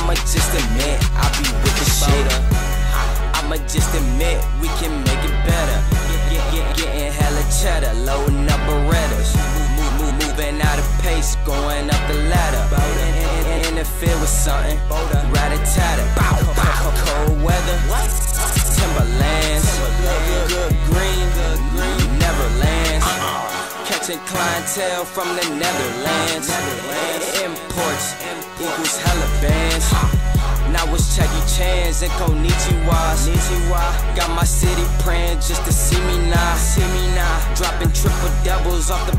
I'ma just admit I be with the shit. I'ma just admit we can make it better. Getting hella cheddar, loading up Berettas. Moving out of pace, going up the ladder. In the field with something, rat-a-tat-a. Cold weather, Timberlands. Good green, Neverlands. Catching clientele from the Netherlands. Imports equals hella bands. Now it's Chucky Chan's and Konnichiwa. Got my city praying just to see me now. Dropping triple doubles off the